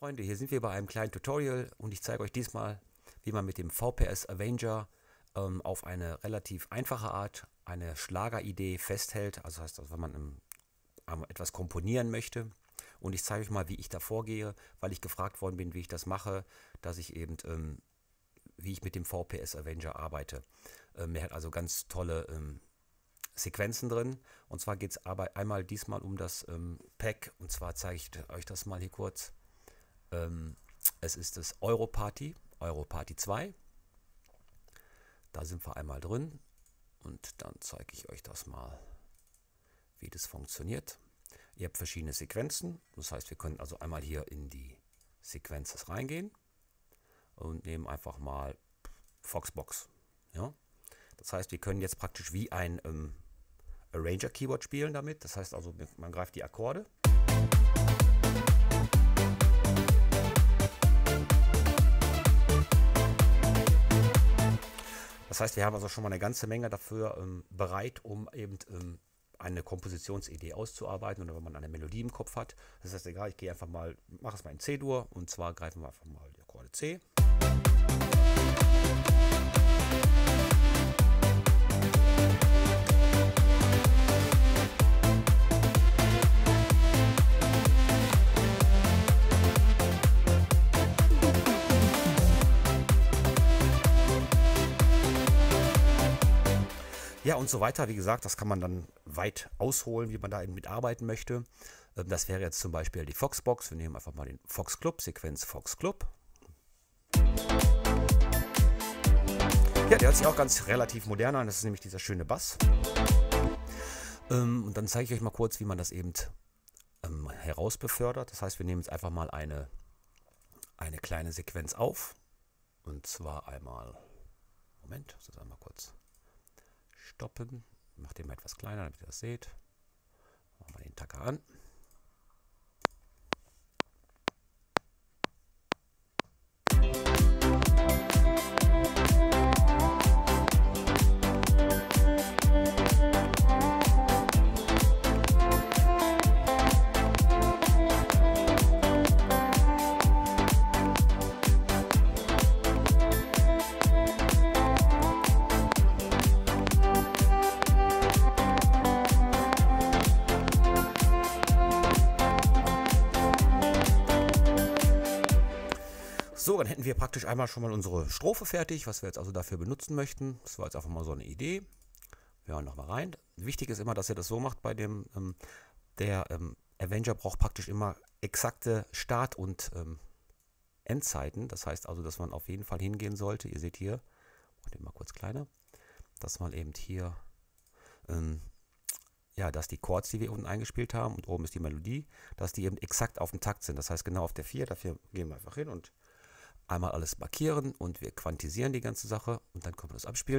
Freunde, hier sind wir bei einem kleinen Tutorial und ich zeige euch diesmal, wie man mit dem VPS Arranger auf eine relativ einfache Art eine Schlageridee festhält. Also heißt das, wenn man etwas komponieren möchte. Und ich zeige euch mal, wie ich da vorgehe, weil ich gefragt worden bin, wie ich das mache, dass ich eben, wie ich mit dem VPS Arranger arbeite. Er hat also ganz tolle Sequenzen drin. Und zwar geht es aber einmal diesmal um das Pack. Und zwar zeige ich euch das mal hier kurz. Es ist das Europarty 2. Da sind wir einmal drin. Und dann zeige ich euch das mal, wie das funktioniert. Ihr habt verschiedene Sequenzen. Das heißt, wir können also einmal hier in die Sequences reingehen. Und nehmen einfach mal Foxbox. Ja? Das heißt, wir können jetzt praktisch wie ein Arranger-Keyboard spielen damit. Das heißt also, man greift die Akkorde. Das heißt, wir haben also schon mal eine ganze Menge dafür bereit, um eben eine Kompositionsidee auszuarbeiten oder wenn man eine Melodie im Kopf hat. Das heißt, egal, ich gehe einfach mal, mache es mal in C-Dur und zwar greifen wir einfach mal die Akkorde C. Ja, und so weiter. Wie gesagt, das kann man dann weit ausholen, wie man da eben mitarbeiten möchte. Das wäre jetzt zum Beispiel die Foxbox. Wir nehmen einfach mal den Fox Club, Sequenz Fox Club. Ja, der hört sich auch ganz relativ modern an. Das ist nämlich dieser schöne Bass. Und dann zeige ich euch mal kurz, wie man das eben herausbefördert. Das heißt, wir nehmen jetzt einfach mal eine kleine Sequenz auf. Und zwar einmal, Moment, das ist einmal kurz stoppen. Ich mache den mal etwas kleiner, damit ihr das seht. Machen wir den Tacker an. So, dann hätten wir praktisch einmal schon mal unsere Strophe fertig, was wir jetzt also dafür benutzen möchten. Das war jetzt einfach mal so eine Idee. Wir hören nochmal rein. Wichtig ist immer, dass ihr das so macht bei dem, Arranger braucht praktisch immer exakte Start- und Endzeiten. Das heißt also, dass man auf jeden Fall hingehen sollte. Ihr seht hier, ich mache den mal kurz kleiner, dass man eben hier, ja, dass die Chords, die wir unten eingespielt haben und oben ist die Melodie, dass die eben exakt auf dem Takt sind. Das heißt genau auf der 4. Dafür gehen wir einfach hin und einmal alles markieren und wir quantisieren die ganze Sache und dann können wir das abspielen.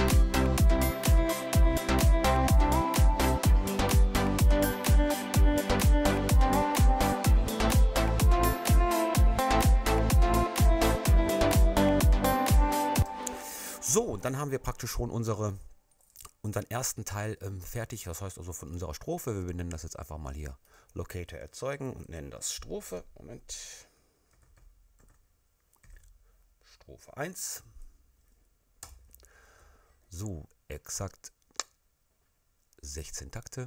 So, und dann haben wir praktisch schon unseren ersten Teil fertig. Das heißt also von unserer Strophe. Wir benennen das jetzt einfach mal hier Locator erzeugen und nennen das Strophe. Moment. Strophe 1. So, exakt 16 Takte.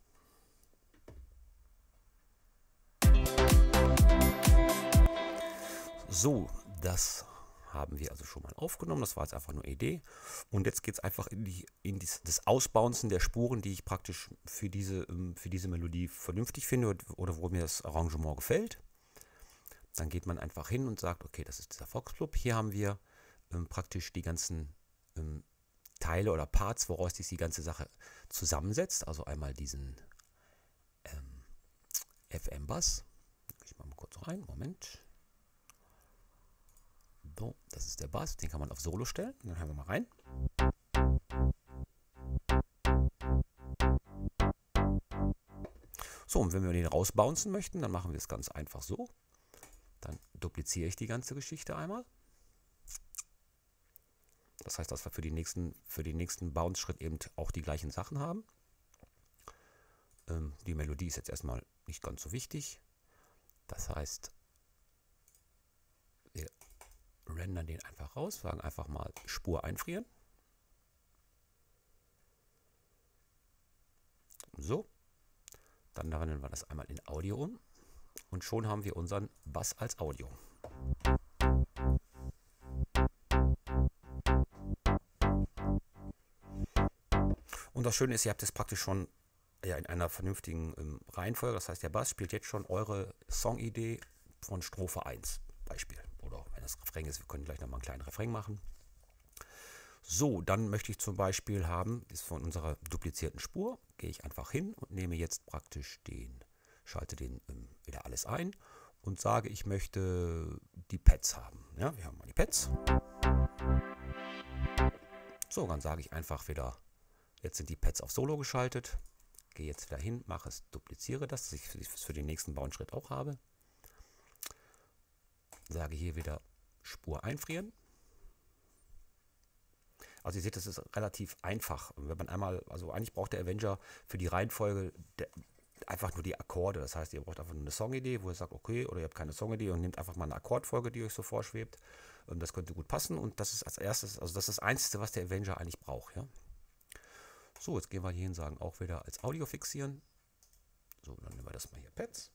So, das haben wir also schon mal aufgenommen. Das war jetzt einfach nur Idee. Und jetzt geht es einfach in das Ausbouncen der Spuren, die ich praktisch für diese Melodie vernünftig finde oder wo mir das Arrangement gefällt. Dann geht man einfach hin und sagt, okay, das ist dieser Fox Club. Hier haben wir praktisch die ganzen Teile oder Parts, woraus sich die ganze Sache zusammensetzt. Also einmal diesen FM-Bass. Ich mache mal kurz rein, Moment. So, das ist der Bass, den kann man auf Solo stellen. Dann hören wir mal rein. So, und wenn wir den rausbouncen möchten, dann machen wir es ganz einfach so. Dann dupliziere ich die ganze Geschichte einmal. Das heißt, dass wir für den nächsten Bounce-Schritt eben auch die gleichen Sachen haben. Die Melodie ist jetzt erstmal nicht ganz so wichtig. Das heißt, rendern den einfach raus, sagen einfach mal Spur einfrieren. So, dann wandeln wir das einmal in Audio um und schon haben wir unseren Bass als Audio. Und das Schöne ist, ihr habt es praktisch schon ja, in einer vernünftigen Reihenfolge. Das heißt, der Bass spielt jetzt schon eure Songidee von Strophe 1, Beispiel. Oder wenn das Refrain ist, wir können gleich nochmal einen kleinen Refrain machen. So, dann möchte ich zum Beispiel haben, das ist von unserer duplizierten Spur, gehe ich einfach hin und nehme jetzt praktisch schalte den wieder alles ein und sage, ich möchte die Pads haben. Ja, wir haben mal die Pads. So, dann sage ich einfach wieder, jetzt sind die Pads auf Solo geschaltet. Gehe jetzt wieder hin, mache es, dupliziere das, dass ich es für den nächsten Bauschritt auch habe. Sage hier wieder Spur einfrieren. Also ihr seht, das ist relativ einfach. Wenn man einmal, also eigentlich braucht der Avenger für die Reihenfolge einfach nur die Akkorde. Das heißt, ihr braucht einfach nur eine Songidee, wo ihr sagt, okay, oder ihr habt keine Songidee und nehmt einfach mal eine Akkordfolge, die euch so vorschwebt. Das könnte gut passen und das ist als erstes, also das ist das Einzige, was der Avenger eigentlich braucht. Ja? So, jetzt gehen wir hier hin, sagen auch wieder als Audio fixieren. So, dann nehmen wir das mal hier Pads.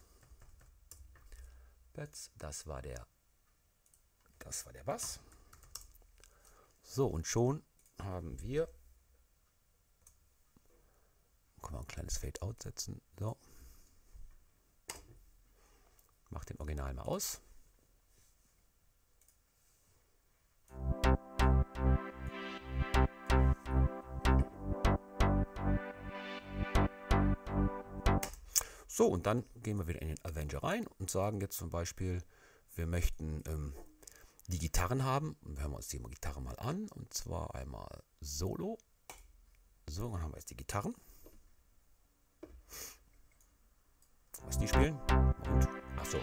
Pads, das war der Bass. So, und schon haben wir, können wir ein kleines Fade-Out setzen. So. Mach den Original mal aus. So, und dann gehen wir wieder in den Avenger rein und sagen jetzt zum Beispiel, wir möchten die Gitarren haben. Und hören wir uns die Gitarre mal an. Und zwar einmal Solo. So, dann haben wir jetzt die Gitarren. Was die spielen? Und, achso.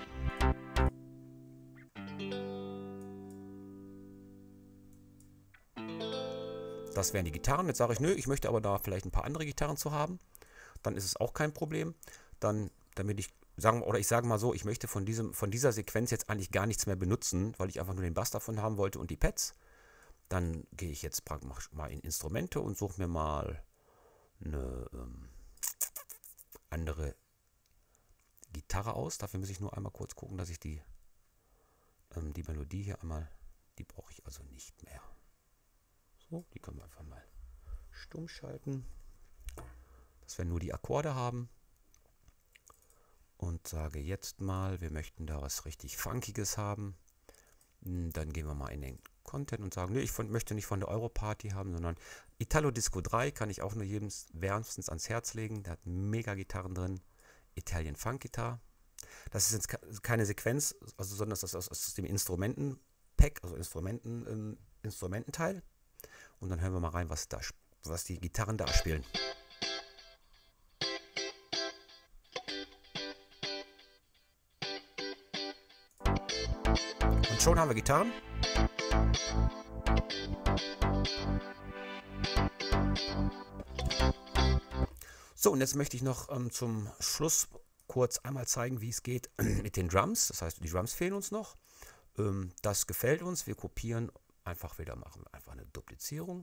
Das wären die Gitarren. Jetzt sage ich, nö, ich möchte aber da vielleicht ein paar andere Gitarren zu haben. Dann ist es auch kein Problem. Dann, damit ich sagen, oder ich sage mal so, ich möchte von dieser Sequenz jetzt eigentlich gar nichts mehr benutzen, weil ich einfach nur den Bass davon haben wollte und die Pads. Dann gehe ich jetzt mal in Instrumente und suche mir mal eine andere Gitarre aus. Dafür muss ich nur einmal kurz gucken, dass ich die Melodie hier einmal, die brauche ich also nicht mehr. So, die können wir einfach mal stumm schalten, dass wir nur die Akkorde haben. Und sage jetzt mal, wir möchten da was richtig Funkiges haben. Dann gehen wir mal in den Content und sagen, nee, ich möchte nicht von der Europarty haben, sondern Italo Disco 3 kann ich auch nur jedem wärmstens ans Herz legen. Der hat mega Gitarren drin. Italian Funk Guitar. Das ist jetzt keine Sequenz, also, sondern das ist aus dem Instrumenten-Pack, also Instrumententeil. Und dann hören wir mal rein, was die Gitarren da spielen. Und schon haben wir Gitarren. So, und jetzt möchte ich noch zum Schluss kurz einmal zeigen, wie es geht mit den Drums. Das heißt, die Drums fehlen uns noch. Das gefällt uns. Wir kopieren einfach wieder, machen einfach eine Duplizierung.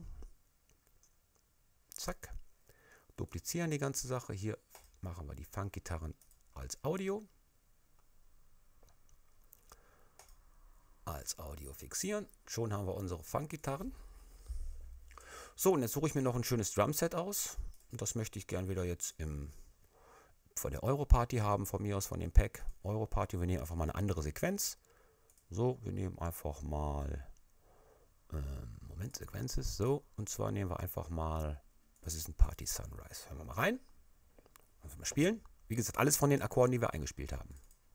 Zack. Duplizieren die ganze Sache. Hier machen wir die Funk-Gitarren als Audio. Als Audio fixieren. Schon haben wir unsere Funk-Gitarren. So, und jetzt suche ich mir noch ein schönes Drumset aus. Und das möchte ich gern wieder jetzt von der Europarty haben, von mir aus, von dem Pack Europarty. Wir nehmen einfach mal eine andere Sequenz. So, wir nehmen einfach mal, Moment, Sequences, so. Und zwar nehmen wir einfach mal, das ist ein Party Sunrise. Hören wir mal rein. Einfach mal spielen. Wie gesagt, alles von den Akkorden, die wir eingespielt haben.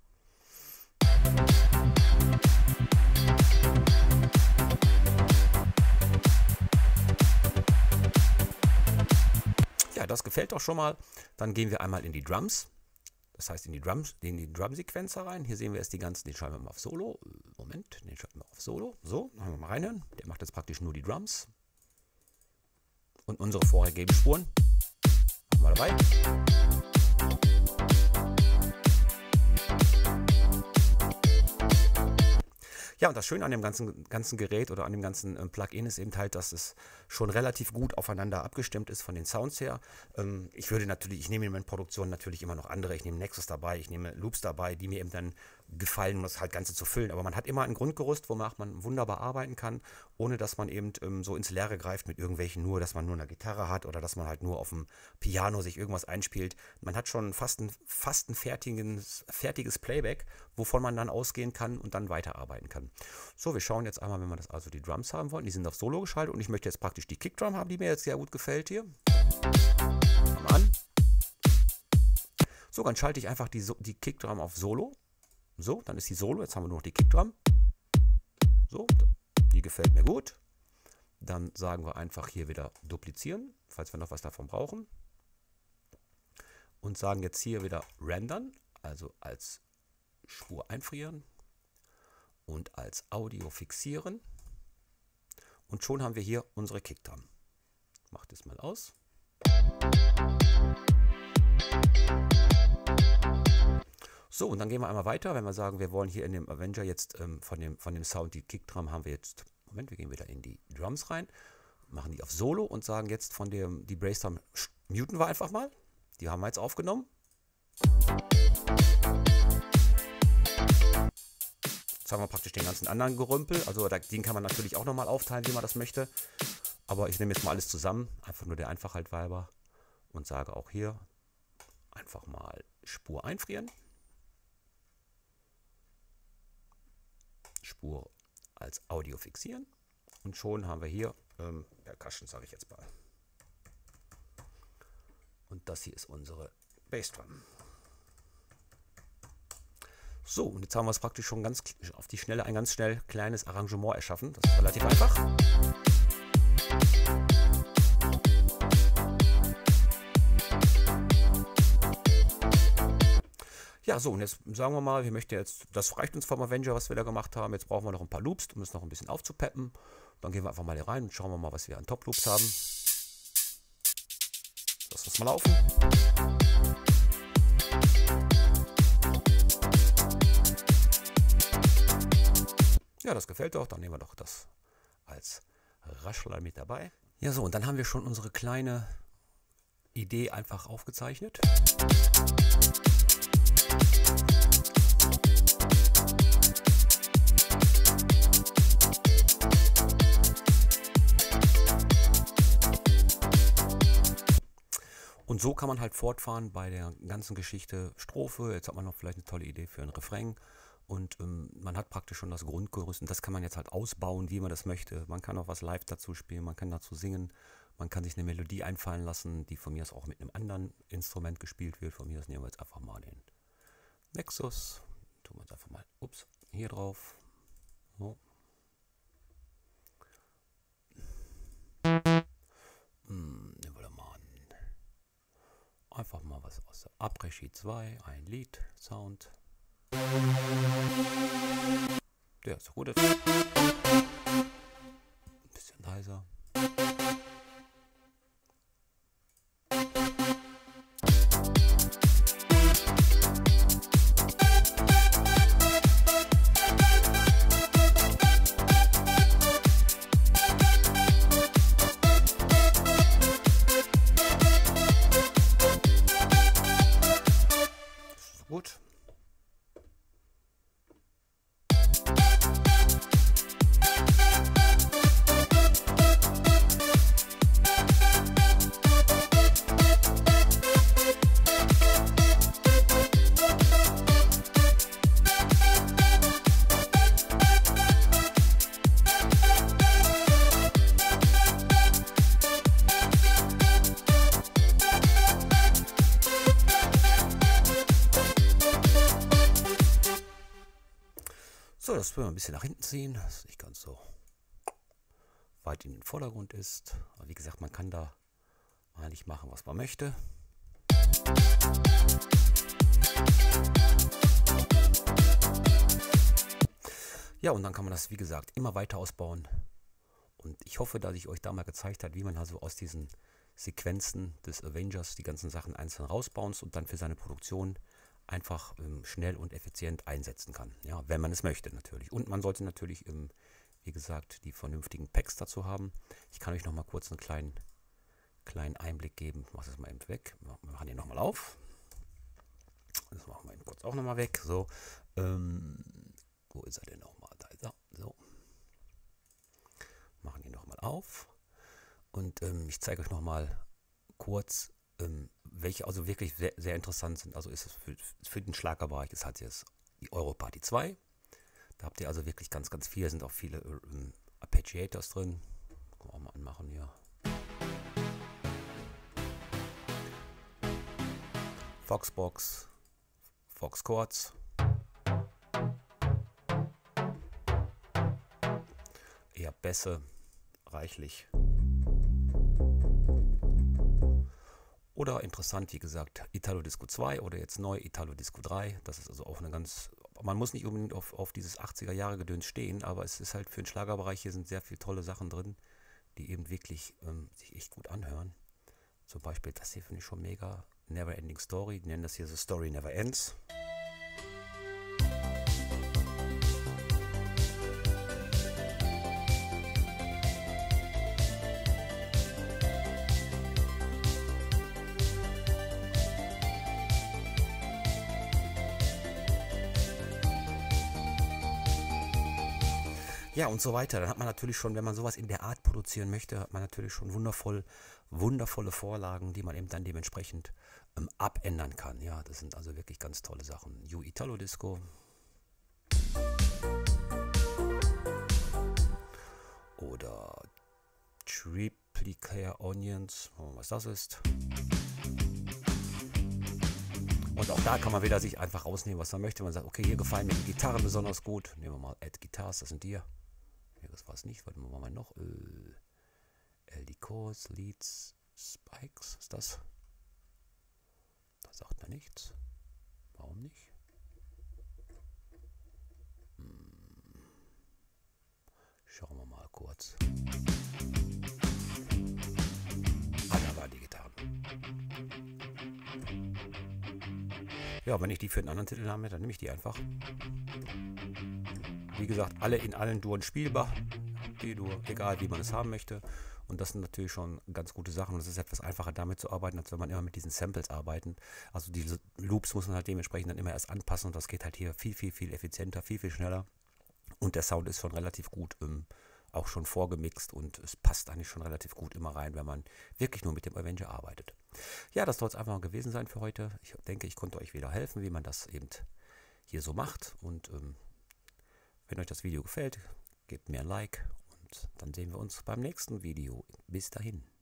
Ja, das gefällt doch schon mal. Dann gehen wir einmal in die Drums. Das heißt in die Drum-Sequenz rein. Hier sehen wir jetzt die ganzen, den schalten wir mal auf Solo. Moment, den schalten wir auf Solo. So, dann haben wir mal reinhören. Der macht jetzt praktisch nur die Drums. Und unsere vorhergehenden Spuren. Machen wir dabei. Ja, und das Schöne an dem ganzen Gerät oder an dem ganzen Plugin ist eben halt, dass es schon relativ gut aufeinander abgestimmt ist von den Sounds her. Ich nehme in meinen Produktionen natürlich immer noch andere. Ich nehme Nexus dabei, ich nehme Loops dabei, die mir eben dann gefallen, um das halt Ganze zu füllen. Aber man hat immer ein Grundgerüst, womit man wunderbar arbeiten kann, ohne dass man eben so ins Leere greift mit irgendwelchen dass man nur eine Gitarre hat oder dass man halt nur auf dem Piano sich irgendwas einspielt. Man hat schon fast ein fertiges Playback, wovon man dann ausgehen kann und dann weiterarbeiten kann. So, wir schauen jetzt einmal, wenn wir das also die Drums haben wollen. Die sind auf Solo geschaltet und ich möchte jetzt praktisch die Kickdrum haben, die mir jetzt sehr gut gefällt hier. Fangen wir an. So, dann schalte ich einfach die Kickdrum auf Solo. So, dann ist die Solo. Jetzt haben wir nur noch die Kickdrum. So, die gefällt mir gut. Dann sagen wir einfach hier wieder duplizieren, falls wir noch was davon brauchen. Und sagen jetzt hier wieder rendern, also als Spur einfrieren und als Audio fixieren. Und schon haben wir hier unsere Kickdrum. Ich mache das mal aus. So, und dann gehen wir einmal weiter, wenn wir sagen, wir wollen hier in dem Avenger jetzt von dem Sound die Kickdrum haben wir jetzt. Moment, wir gehen wieder in die Drums rein, machen die auf Solo und sagen jetzt die Bassdrum muten wir einfach mal. Die haben wir jetzt aufgenommen. Jetzt haben wir praktisch den ganzen anderen Gerümpel. Also den kann man natürlich auch nochmal aufteilen, wie man das möchte. Aber ich nehme jetzt mal alles zusammen, einfach nur der Einfachheit halber und sage auch hier einfach mal Spur einfrieren. Spur als Audio fixieren und schon haben wir hier Percussion, sage ich jetzt mal. Und das hier ist unsere Bassdrum. So, und jetzt haben wir es praktisch schon ganz auf die Schnelle ein ganz schnell kleines Arrangement erschaffen. Das ist relativ einfach. Ja, so, und jetzt sagen wir mal, das reicht uns vom Avenger, was wir da gemacht haben. Jetzt brauchen wir noch ein paar Loops, um das noch ein bisschen aufzupeppen. Dann gehen wir einfach mal hier rein und schauen wir mal, was wir an Top-Loops haben. Lass uns mal laufen. Ja, das gefällt doch. Dann nehmen wir doch das als Raschler mit dabei. Ja, so, und dann haben wir schon unsere kleine Idee einfach aufgezeichnet. Und so kann man halt fortfahren bei der ganzen Geschichte Strophe. Jetzt hat man noch vielleicht eine tolle Idee für einen Refrain. Und man hat praktisch schon das Grundgerüst. Und das kann man jetzt halt ausbauen, wie man das möchte. Man kann auch was live dazu spielen, man kann dazu singen. Man kann sich eine Melodie einfallen lassen, die von mir aus auch mit einem anderen Instrument gespielt wird. Von mir aus nehmen wir jetzt einfach mal den Nexus. Tun wir jetzt einfach mal, hier drauf. So. Nehmen wir da mal einfach mal was aus der Après-Ski 2, ein Lied, Sound. Der ist gut. Ein bisschen leiser. Gut. So, das wollen wir ein bisschen nach hinten ziehen, dass es nicht ganz so weit in den Vordergrund ist. Aber wie gesagt, man kann da eigentlich machen, was man möchte. Ja, und dann kann man das, wie gesagt, immer weiter ausbauen. Und ich hoffe, dass ich euch da mal gezeigt habe, wie man also aus diesen Sequenzen des Avengers die ganzen Sachen einzeln rausbaut und dann für seine Produktion einfach schnell und effizient einsetzen kann. Ja, wenn man es möchte natürlich. Und man sollte natürlich, wie gesagt, die vernünftigen Packs dazu haben. Ich kann euch noch mal kurz einen kleinen Einblick geben. Ich mache das mal eben weg. Wir machen den nochmal auf. Das machen wir eben kurz auch nochmal weg. So, wo ist er denn nochmal? Da ist er. So. Machen ihn nochmal auf. Und ich zeige euch nochmal kurz, welche also wirklich sehr, sehr interessant sind. Also ist es für den Schlagerbereich, ist halt jetzt die Europarty 2. Da habt ihr also wirklich ganz, ganz viel. Da sind auch viele Arpeggiators drin. Können wir auch mal anmachen hier. Foxbox, Fox Chords. Eher Bässe, reichlich. Oder interessant, wie gesagt, Italo Disco 2 oder jetzt neu Italo Disco 3. Das ist also auch eine ganz... Man muss nicht unbedingt auf dieses 80er-Jahre-Gedöns stehen, aber es ist halt für den Schlagerbereich, hier sind sehr viele tolle Sachen drin, die eben wirklich sich echt gut anhören. Zum Beispiel das hier finde ich schon mega. Never Ending Story, die nennen das hier The Story Never Ends. Ja, und so weiter. Dann hat man natürlich schon, wenn man sowas in der Art produzieren möchte, hat man natürlich schon wundervolle Vorlagen, die man eben dann dementsprechend abändern kann. Ja, das sind also wirklich ganz tolle Sachen. New Italo Disco. Oder Triplicare Onions. Was das ist. Und auch da kann man wieder sich einfach rausnehmen, was man möchte. Man sagt, okay, hier gefallen mir die Gitarren besonders gut. Nehmen wir mal Add Guitars, das sind die hier. Ja, das war es nicht. Warte mal noch. LD Chords, Leads, Spikes. Ist das? Da sagt man nichts. Warum nicht? Schauen wir mal kurz. Ah, da waren die Gitarren. Ja, wenn ich die für einen anderen Titel habe, dann nehme ich die einfach. Wie gesagt, alle in allen Duren spielbar. D-Dur, egal wie man es haben möchte. Und das sind natürlich schon ganz gute Sachen. Und es ist etwas einfacher damit zu arbeiten, als wenn man immer mit diesen Samples arbeitet. Also diese Loops muss man halt dementsprechend dann immer erst anpassen. Und das geht halt hier viel effizienter, viel schneller. Und der Sound ist schon relativ gut auch schon vorgemixt. Und es passt eigentlich schon relativ gut immer rein, wenn man wirklich nur mit dem Avenger arbeitet. Ja, das soll es einfach gewesen sein für heute. Ich denke, ich konnte euch wieder helfen, wie man das eben hier so macht. Und wenn euch das Video gefällt, gebt mir ein Like und dann sehen wir uns beim nächsten Video. Bis dahin.